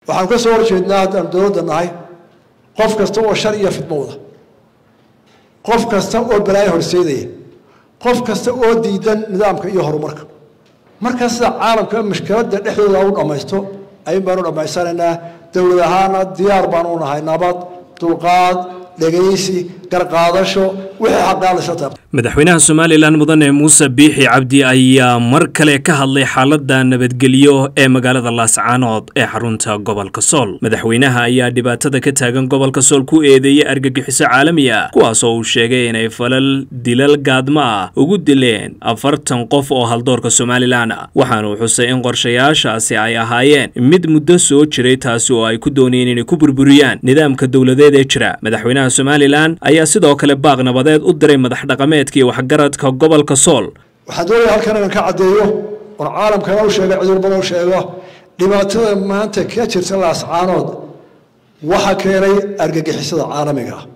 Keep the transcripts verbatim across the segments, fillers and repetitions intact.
waxaan ka soo horjeednaa haddaan dowladda nahay qof kasta oo shar iyo fidmo wada qof kasta oo balaayo horseedaya qof kasta oo diidan nidaamka iyo horumarka marka sida caalamka mushkiladda dhexdooda u dhamaysto ayaan baanu dhamaysanaynaa dowlad ahaan diyaar baan u nahay nabad dulqaad dhageysi garqaadasho wixii xaqaalasha madaxweynaha Soomaaliland mudane Muuse Biixi Cabdi ayaa mar kale ka hadlay xaaladda nabadgelyo ee magaalada Laascaanood ee xarunta gobolka Sool madaxweynaha ayaa dhibaatada ka taagan gobolka Sool ku eedeeyay argagixiso caalami ah kuwaas oo uu sheegay inay falal dilal gaadma ah ugu dileen afartan qof oo haldoorka Soomaaliland waxaana uu xusay in qorshayaashaasi ay ahaayeen mid muddo soo jiray taas oo ay ku doonayeen inay ku burburiyaan nidaamka dawladeed ee jira madaxweynaha Soomaaliland ayaa sidoo kale baaq nabadeed u diray madax dhaqameedkii waxgaradka gobolka Sool waxa doonaya halkan inaan ka cadeeyo oo caalamka uu sheegay ciidan badan uu sheego dhibaatada maanta ka jirta Laascaanood waxa keenay argagixisada caalamiga ah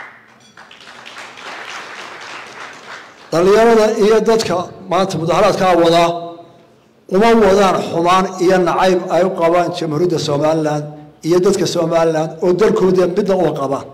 dhalinyarada iyo dadka maanta mudaharaadka wada uma wadaan xumaan iyo nacayb ay u qabaan jamhuuriyadda Soomaaliland iyo dadka Soomaaliland oo dalkooda midna u qabaan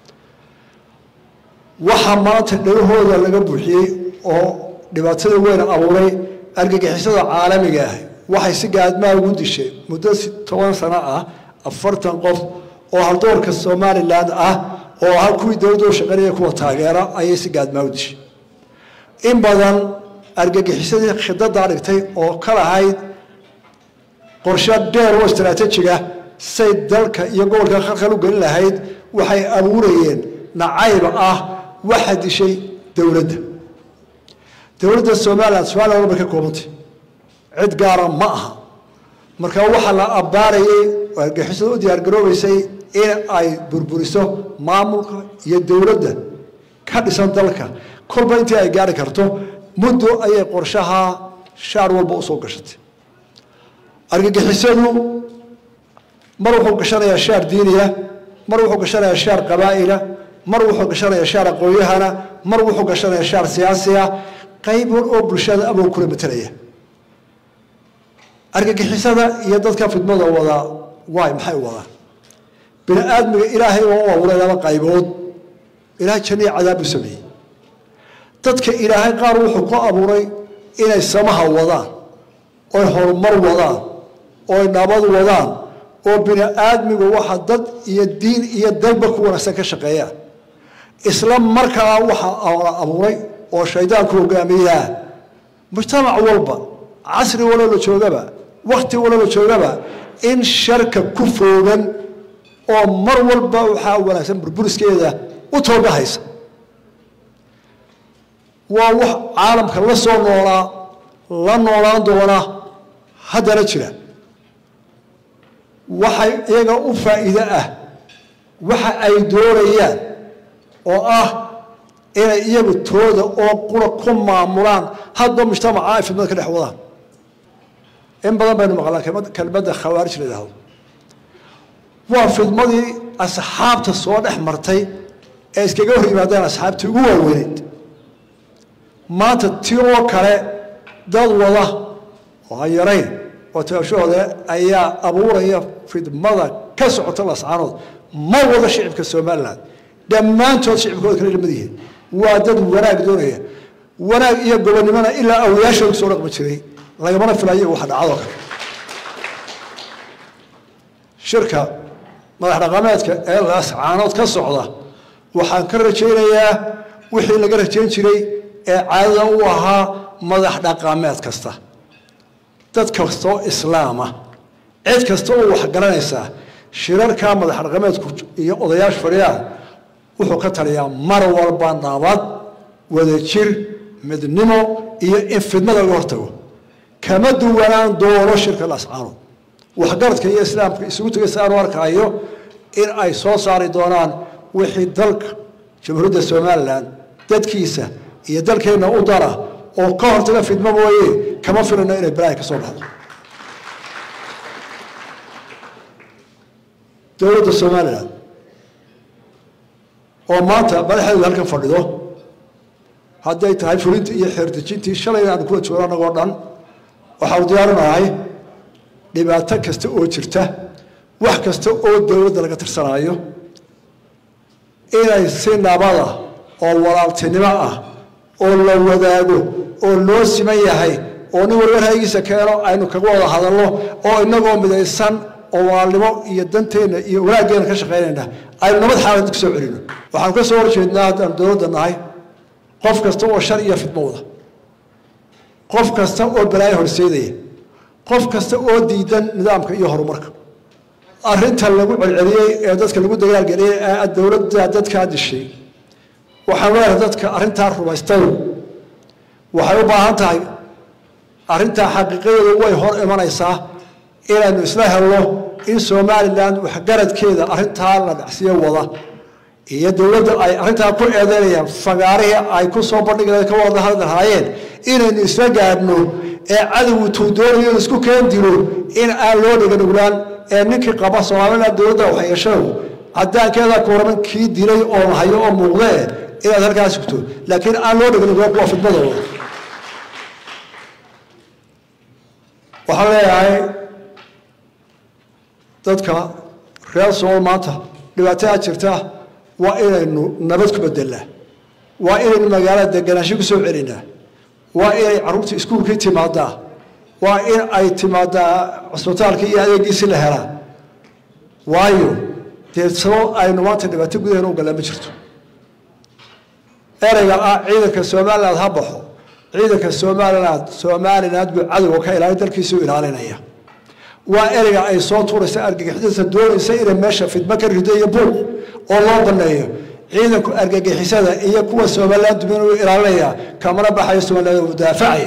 waxa maanta dhawahooda laga buuxiyay oo dhibaatada weyn abuuray argagixisada caalamiga ah waxay si gaadma ugu dishay muddo toban sano ah afartan qof oo haldoorka Soomaaliland ah oo halkii dawladda shaqeynaya kuwa taageera ayay si gaadma u dishay in badan argagixisadii khidada dhigtay oo kala hayd qorshe dheer oo istiraatiiji ah say dalka iyo gobolka khalkhal u gelin lahayd waxay abuurayeen nacayb ah واحد شيء دولته دولة الصومال سؤال أول بك كومتي عد قارن معها مركا وحلا أباري وحسوا ديار جروبي سي إيه أي بربوريسو معمولك يدولته كذا سنتلك كل بنتي أي جاري كرتو مدة أي قرشها شهر والبؤسو قشت أرجع حسنو مروحوا قشرة شهر دينية مروحوا قشرة شهر قبائله مروحوا قشرة شهر قويهنا مروحوا قشرة شهر سياسية قيبون أو برشاد أبو كل متريه أرجع حسابه يدك في الموضوع ولا واي محي ولا بين آدم إلهي وهو ولا لا قيبون إلهي شني عذاب سمي تدك إلهي قار روحك أبو ري إلى السماء وضع أو حرمر وضع أو نبض وضع أو بين آدم وواحد ضد يدين يدلبك ورسك شقيا إسلام مركا وحى أبوري أو شيطان كوجامية مجتمع والبا عصر ولا له شوجبة وقت ولا له شوجبة إن شركة كفوجا أو مر والبا وحاول أسمر برس كذا وتوجه هيس ووح عالم خلص ولا لا نولا دولا هذا رجله وحي يجا أفائدة وحي أي دوريان oo ah inay iyagu tooda oo qura ku maamulaan hadda mujtamaca ay fidmada ka dhex wadaan in badan baynu maqlaan kelmadda khawaarij leedahay waa fidmadii asxaabta soo dhex martay ee iskaga hor yimaadeen asxaabtii ugu waaweyneed maanta tii oo kale dad wada oo aan yarayn oo taashooda ayaa abuuraya fidmada ka socota Laascaanood ma wada shicibka Soomaaliland dhammaantood shicibkooda kale lamadihiin waa dad wanaag doonaya wanaag iyo gobonimada ilaa awliyaashooda soo dhaqmi jiray lagamana filayo waxa dhacdo kale shirka madax dhaqameedka ee Laascaanood ka socda waxaan ka rajaynayaa wixii laga rajayn jiray ee caadada u ahaa madax dhaqameed kasta dad kasta oo islaam ah cid kasta oo wax garanaysa shirarka madax dhaqameedku iyo odayaasha fadhiyaan wuxuu ka taliyaa mar walba nabad wadajir midnimo iyo in fidmada laga hortago kama duwanaan doono shirka Laascaanood waxgaradka iyo islaamka isugu tagay saan arkayo in ay soo saari doonaan wixii dalka jamhuuriyadda Soomaaliland dadkiisa iyo dalkeena u dara oo ka hortaga fidmo mooyee kama filano inay balaay ka soo baxdo dowladda Soomaaliland oo maanta madaxda halkan fadhido hadday tahay fulinta iyo xeerdejintii shalay aan kula joognaa anagoo dhan waxa uu diyaarinahay dhibaato kasta oo jirta wax kasta oo dawladda laga tirsanaayo inay si nabada oo walaaltinimo ah oo la wadaago oo loo siman yahay oo nin walba haygiisa keeno aynu kaga wada hadalno oo inagoo midaysan oo walaalnimo iyo danteena iyo wanaaggeena ka shaqeynayna aynu nabad xaalad ku soo celino waxaan ka soo horjeednaa haddaan dawladda nahay qof kasta oo shar iyo fidmo wada qof kasta oo balaayo horseedaya qof kasta oo diidan nidaamka iyo horumarka arrinta lagu celceliyey ee dadka lagu dagaalgeliyey ee dawladda dadkaa dishay waxaan leeyahay dadka arrintaa rumaystay waxay u baahan tahay arrintaa xaqiiqadeedu way hor imanaysaa inaynu isla helno in Somaliland waxgaradkeeda arrintaa la dhacsiyo wada iyo dawladda ay arrintaa ku eedeynayaan fagaarihi ay ku soo bandhigayaan ka wada hadlaayeen inaynu isla gaadhno ee cadawgu tuudoonayo isku keen dilo in aan loo dhigan ulaan ee ninkii qaba Somaliland dawladda waxay yeeshay cadaankeeda kooraman kii dilay oo hayo oo muuqday inaad halkaas sugto laakiin aan loo dhigan ulaan waa fidmadooda waxaan leeyahay dadka reer Soomaal maanta dhibaatada jirta waa inaynu nabad ku bedelnaa waa inaynu magaalada deganaansho ku soo celinaa waa inay carruurta iskuulka timaadaa waa in ay timaadaa cusbitaalka iyo adeegiisa la helaa waayo dee sabab aynu maanta dhibaato gudaheena u galaan ma jirto erayga ah ciidanka Somaliland ha baxo ciidanka Somaliland Somaliland buu cadawga ka ilaalin dalkiisa ilaalinaya waa erayga ay soo tuuraysa argagixisada doonaysa inay meesha fidma ka rido iyo buuq oo loo baneeyo ciidanku argagixisada iyo kuwa Somaliland inuu ilaalinaya kamana baxayo Somaliland oo daafacaya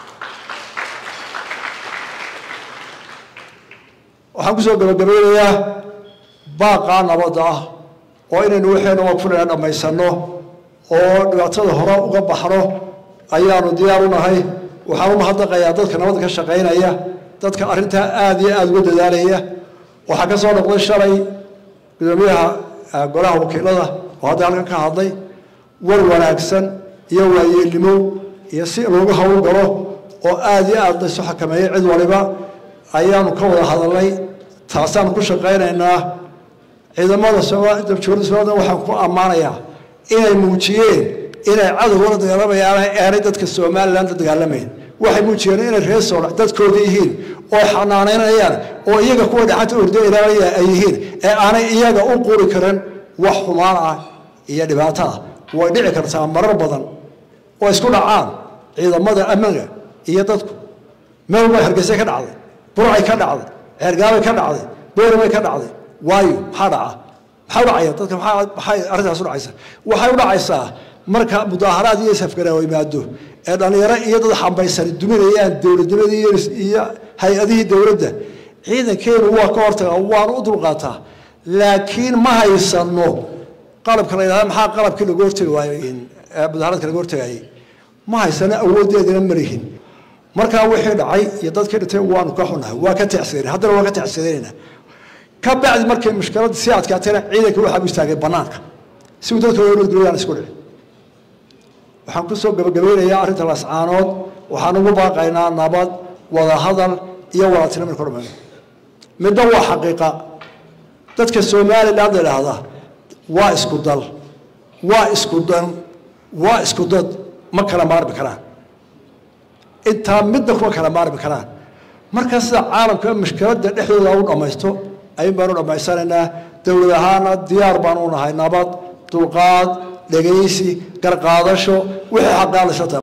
waxaan ku soo gabagabeynayaa baaqa nabadda ah oo inaynu waxaynu waqfulana dhamaysano oo dhibaatada hore uga baxno ayaanu diyaar u nahay waxaan u mahadnaqayaa dadka nabadda ka shaqeynaya dadka arrinta aad iyo aad uga dadaalaya waxa ka soo noqday shalay gudoomiyaha golaha wakiilada oo hadda halkan ka hadlay war wanaagsan iyo waayeelnimo iyo si loogu hawl galo oo aad iyo aad soo xakameeyay cid waliba ayaanu ka wada hadalnay taasaan ku shaqeynaynaa ciidamada Soomaaliya dowladda waxaan ku amaanayaa inay muujiyeen inay cadawga dagaalamayaan ee dadka Somaliland dagaalamayeen waxay muujiyeen inay reer Soomaaliya dadkooda yihiin oo xanaanaynayaan oo iyaga kuwa dhacanta urday ilaalaya ay yihiin ee aanay iyaga u qori karin wax xumaan ah iyo dhibaato ah way dhici kartaa marar badan oo isku dhacaan ciidamada amniga iyo dadku meel way hargeysa ka dhacday burcay ka dhacday ceergaabay ka dhacday boormay ka dhacday waayo maxaa dhaca maxaa dhacaya dadka maxaa maxay arrintaas u dhacaysaa waxay u dhacaysaa marka mudaaharaad iyo safgaraaw yimaado ee dhalinyaro iyo dad xambaysan duminayaan dawladnimadii iyo hay'adihii dawladda ciidankeenu waa ka hortaga waan u dulqaataa laakiin ma haysano qalabka la yiraahdo maxaa qalabkii lagu hortagi waayo in mudaharaadka lagu hortagay ma haysano awoodeedina marihin marka wixii dhacay iyo dadkii dhintay waanu ka xunahay waa ka tacsiireen haddana waa ka tacsiireena ka bacdi markay mushkilad si adkaatayna ciidanka waxa uu istaagay banaanka si uu dadka u dhigayaan isku dhicin waxaan ku soo gabagabeynayaa arrinta lascaanood waxaan ugu baaqaynaa nabad wada hadal iyo wada tilmaam kormeer midna waa xaqiiqa dadka Somaliland leeyahay waa isku dal waa isku dan waa isku dad ma kala maarmi karaan inta midna kuma kala maarmi karaan marka sida caalamka mushkiladda dhexdooda u dhamaysto ay baanu dhamaysananaa dawladahaana diyaar baan u nahay nabad dulqaad dhageysi garqaadasho wixii xaqaa la shaqeeyo